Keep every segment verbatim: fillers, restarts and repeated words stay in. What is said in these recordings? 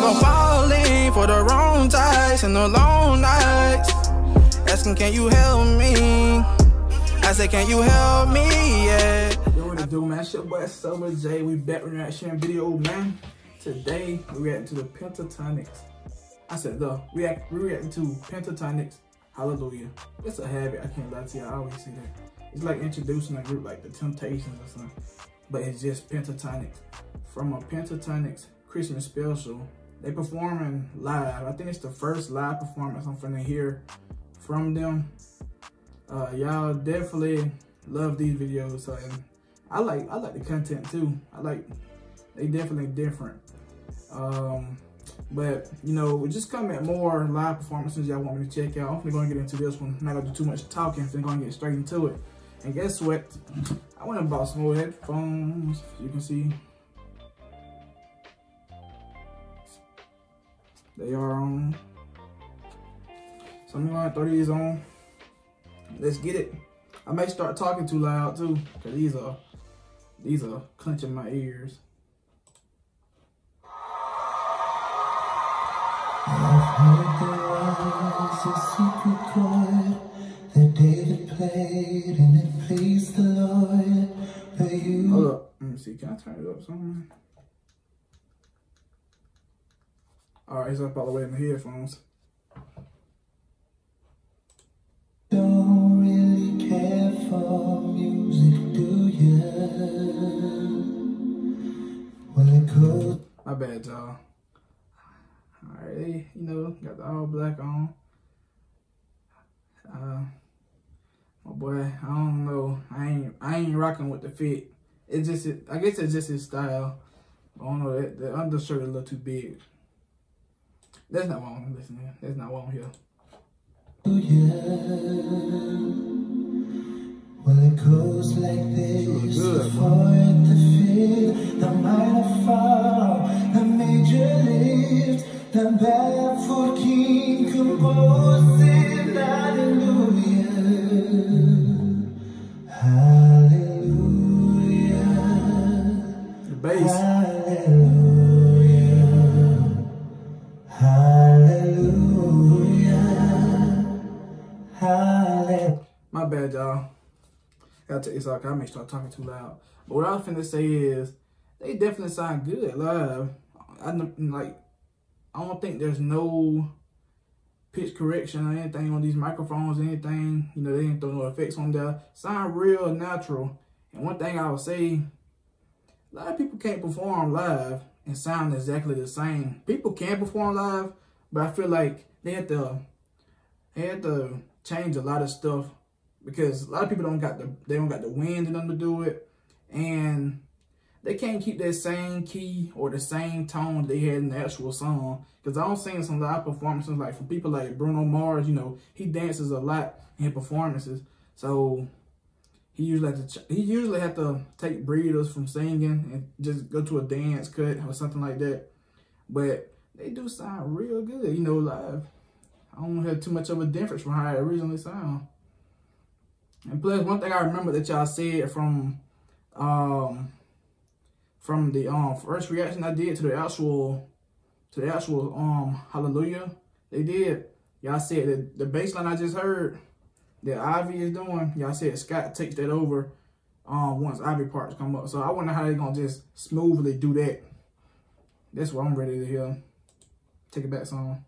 think I'm falling for the wrong ties and the long nights. Asking, can you help me? I said, can you help me? Yeah. Yo, what it do, man? It's your boy Summer J. We back with a reaction video, man. Today we reacting to the Pentatonix. I said the react. We reacting to Pentatonix. Hallelujah. It's a habit. I can't lie to you. I always say that. It's like introducing a group like the Temptations or something, but it's just Pentatonix from a Pentatonix Christmas special. They performing live. I think it's the first live performance I'm finna hear from them. Uh, y'all definitely love these videos. So, and I like I like the content too. I like they definitely different. Um, but you know, just comment more live performances y'all want me to check out. I'm gonna get into this one. I'm not gonna do too much talking. I'm gonna get straight into it. And guess what? I went and bought some more headphones. You can see they are on. So I'm gonna throw these on. Let's get it. I may start talking too loud too, cause these are these are clenching my ears. I've heard there was a secret chord that David played and it pleased the Lord. But you Hold up, let me see. Can I turn it up somewhere? All right, it's up all the way in the headphones. don't really care for music, do you? Well, it goes. My bad, y'all. Alright, you know, got the all black on. Uh, my boy, I don't know. I ain't, I ain't rocking with the fit. It's just, it, I guess it's just his style. I don't know. That the undershirt is a little too big. That's not what I'm listening. That's not what I'm here. Well, it goes like this: good, the fourth, the fifth, the minor fall, the major lift, the barefoot king composing hallelujah, hallelujah, The bass. hallelujah, hallelujah, hallelujah. My bad, y'all. Gotta take this off. I may start talking too loud. But what I was finna say is, they definitely sound good live. I like. I don't think there's no pitch correction or anything on these microphones or anything. You know, they didn't throw no effects on there. Sound real natural. And one thing I would say, a lot of people can't perform live and sound exactly the same. People can perform live, but I feel like they have to, they have to change a lot of stuff because a lot of people don't got the, they don't got the wind in them to do it. And they can't keep that same key or the same tone they had in the actual song. Because I don't sing some live performances, like for people like Bruno Mars, you know, he dances a lot in performances. So he usually have to, he usually have to take breathers from singing and just go to a dance cut or something like that. But they do sound real good, you know, live. I don't have too much of a difference from how it originally sound. And plus, one thing I remember that y'all said from, um, from the um first reaction I did to the actual to the actual um Hallelujah they did, y'all said that the bass line I just heard that Ivy is doing, y'all said Scott takes that over um once Ivy parts come up. So I wonder how they gonna just smoothly do that. That's what I'm ready to hear. Take it back song.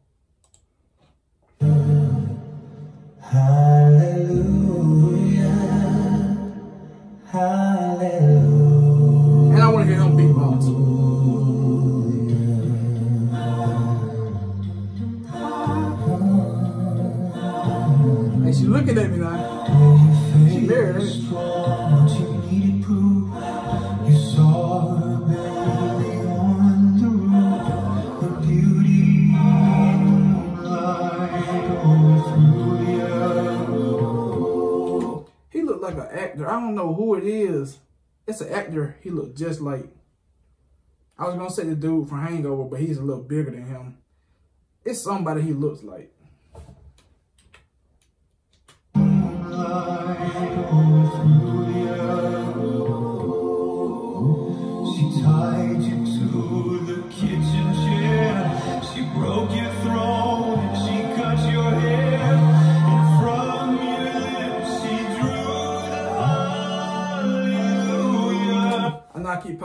Hallelujah, hallelujah. And I want to hear him beatbox. Hey, she looking at me now. She married, ain't it? What you needed proof. You saw her baby on the roof. Her beauty light through you. He looked like an actor. I don't know who it is. It's an actor he looked just like. I was going to say the dude from Hangover, but he's a little bigger than him. It's somebody he looks like. She tied you to the kitchen chair.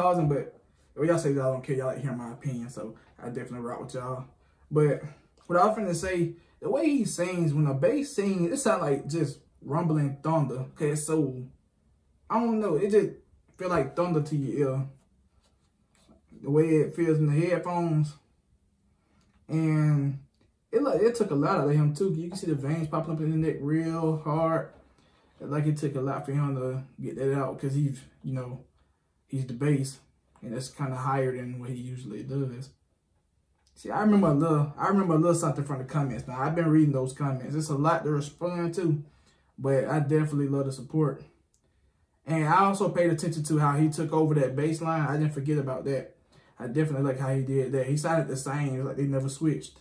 causing, but well, y'all say y'all don't care. Y'all like hearing my opinion, so I definitely rock with y'all. But what I was finna say, the way he sings, when the bass sings, it sounds like just rumbling thunder. Okay, it's so, I don't know, it just feel like thunder to your ear. The way it feels in the headphones. And it like it took a lot out of him too. You can see the veins popping up in the neck real hard. Like it took a lot for him to get that out because he's, you know, he's the bass. And that's kind of higher than what he usually does. See, I remember a little, I remember a little something from the comments. Now, I've been reading those comments. It's a lot to respond to, but I definitely love the support. And I also paid attention to how he took over that bass line. I didn't forget about that. I definitely like how he did that. He sounded the same. It was like they never switched.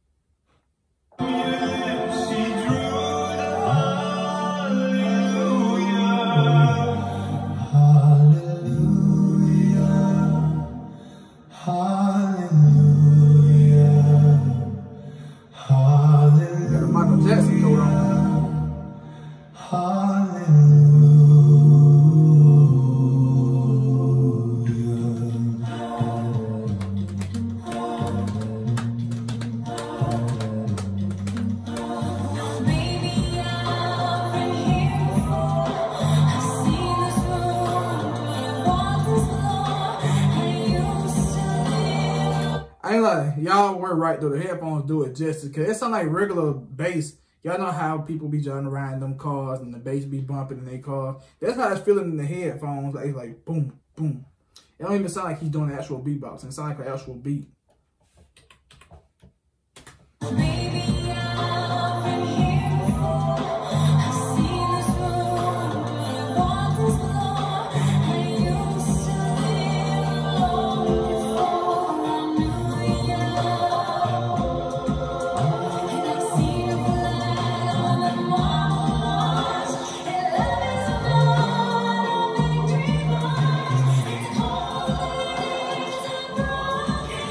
Y'all were right though, the headphones do it justice because it sounds like regular bass. Y'all know how people be driving around in them cars and the bass be bumping in their cars. That's how it's feeling in the headphones. Like it's like boom, boom. It don't even sound like he's doing the actual beatboxing. It sounds like an actual beat. Maybe I've been here before. I've seen this room, walked this floor. I used to live alone before I knew you. And I've seen you fly on the marbles. And love is a big dream heart. It's holding to broken.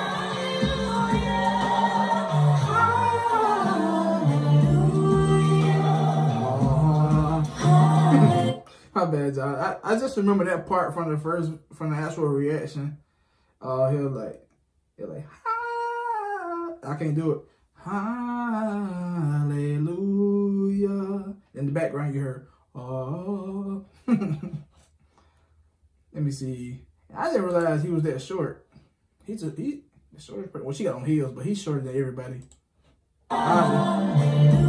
My bad, y'all. I, I just remember that part from the first, from the actual reaction. Uh, he was like, he was like, ah. I can't do it. Hallelujah. In the background, you heard, oh. Let me see. I didn't realize he was that short. He's a, he, the shortest person. Well, she got on heels, but he's shorter than everybody. Hallelujah.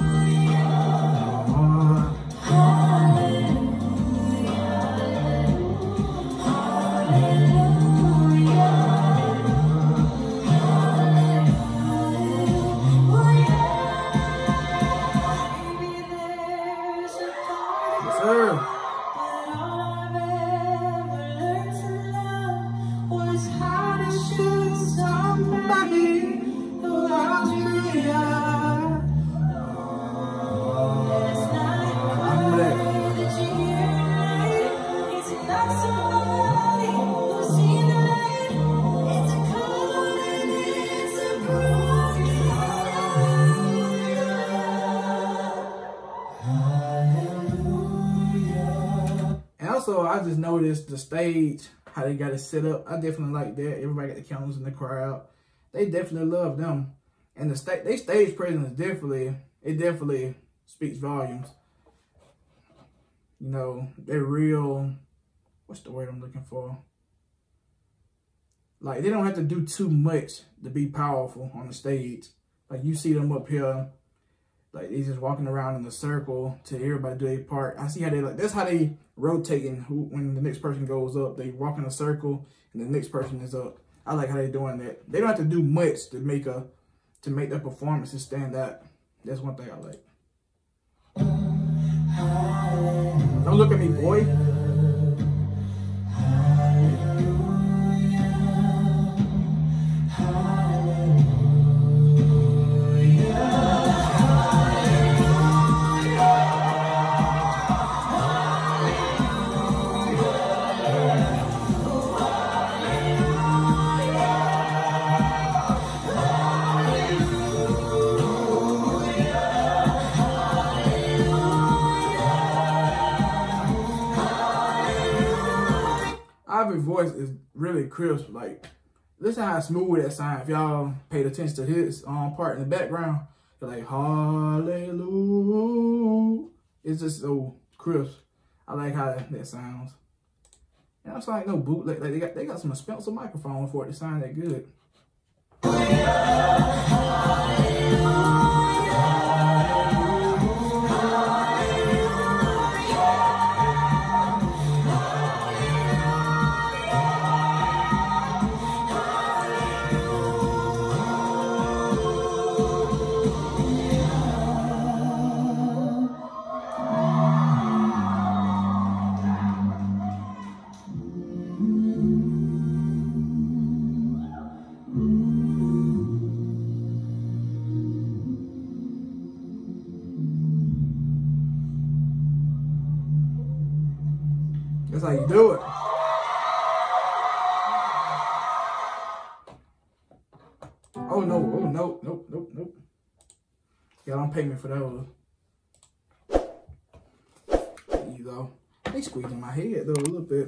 Also, I just noticed the stage, how they got it set up. I definitely like that. Everybody got the cameras in the crowd. They definitely love them. And the sta they stage presence is definitely, it definitely speaks volumes. You know, they're real, what's the word I'm looking for? Like, they don't have to do too much to be powerful on the stage. Like, you see them up here, like, they just walking around in a circle to everybody do their part. I see how they, like, that's how they rotating who, when the next person goes up. They walk in a circle and the next person is up. I like how they doing that. They don't have to do much to make a, to make their performances stand out. That's one thing I like. Don't look at me, boy. really crisp. Like, listen how smooth that sound. If y'all paid attention to his um, part in the background, you're like, hallelujah. It's just so crisp. I like how that, that sounds. And it's like no bootleg. Like they got they got some expensive microphones for it to sound that good. That's how you do it. Oh no, oh no, nope, nope, nope. Y'all don't pay me for those. There you go. They squeezing my head though a little bit.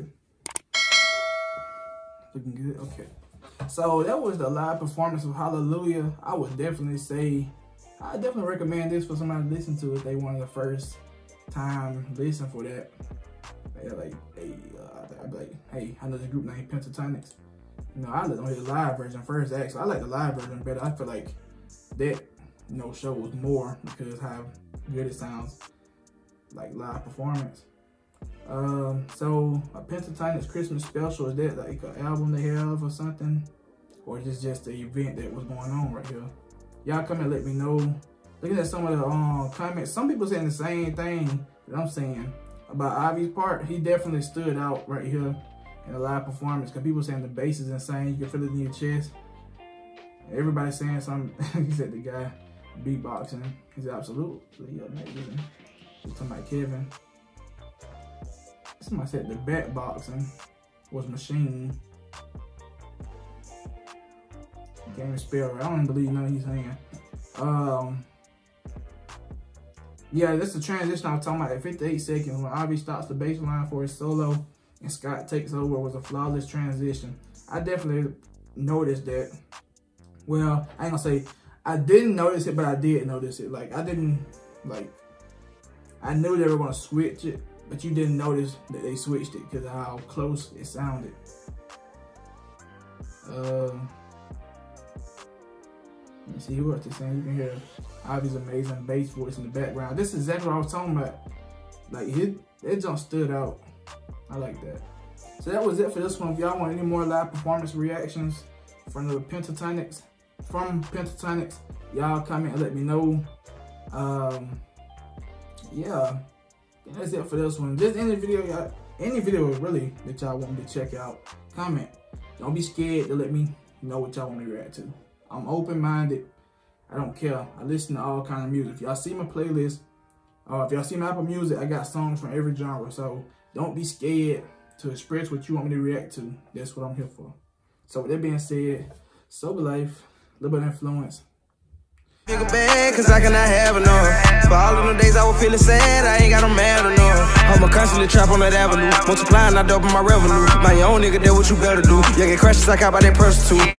Looking good, okay. So that was the live performance of Hallelujah. I would definitely say, I definitely recommend this for somebody to listen to if they wanted the first time listen for that. They're like, hey, uh, I'd be like, hey, I know the group named Pentatonix. You know, I listen to the live version first, actually. I like the live version better. I feel like that, you know, shows more because how good it sounds, like live performance. Um, so a Pentatonix Christmas special, is that like an album they have or something? Or is this just the event that was going on right here? Y'all come and let me know. Looking at some of the um, comments, some people saying the same thing that I'm saying about Ivy's part. He definitely stood out right here in the live performance because people saying the bass is insane. You can feel it in your chest. Everybody saying something. He said the guy beatboxing is absolutely amazing. He's talking about Kevin. Somebody said the back boxing was machine. Can't even spell right. I don't believe none he's saying. Um, Yeah, this is the transition I was talking about at fifty-eight seconds when Ivy stops the bass line for his solo and Scott takes over. It was a flawless transition. I definitely noticed that. Well, I ain't gonna say I didn't notice it, but I did notice it. Like, I didn't, like, I knew they were gonna switch it, but you didn't notice that they switched it because of how close it sounded. Um, let me see what they're saying. You can hear Ivy's amazing bass voice in the background. This is exactly what I was talking about. Like, it, it just stood out. I like that. So that was it for this one. If y'all want any more live performance reactions from the Pentatonix, from Pentatonix, y'all comment and let me know. Um, yeah, that's it for this one. Just any video, y'all, any video really that y'all want me to check out, comment. Don't be scared to let me know what y'all want me to react to. I'm open-minded. I don't care. I listen to all kind of music. If y'all see my playlist, uh, if y'all see my Apple Music, I got songs from every genre. So don't be scared to express what you want me to react to. That's what I'm here for. So with that being said, sober life, a little bit of influence. Nigga bad, cause I cannot have enough. For all of them days I was feeling sad, I ain't got no mad enough. I'ma constantly trap on that avenue, multiplying, I double my revenue. My own nigga, that what you better do. Yeah, get crashes like I buy that prostitute.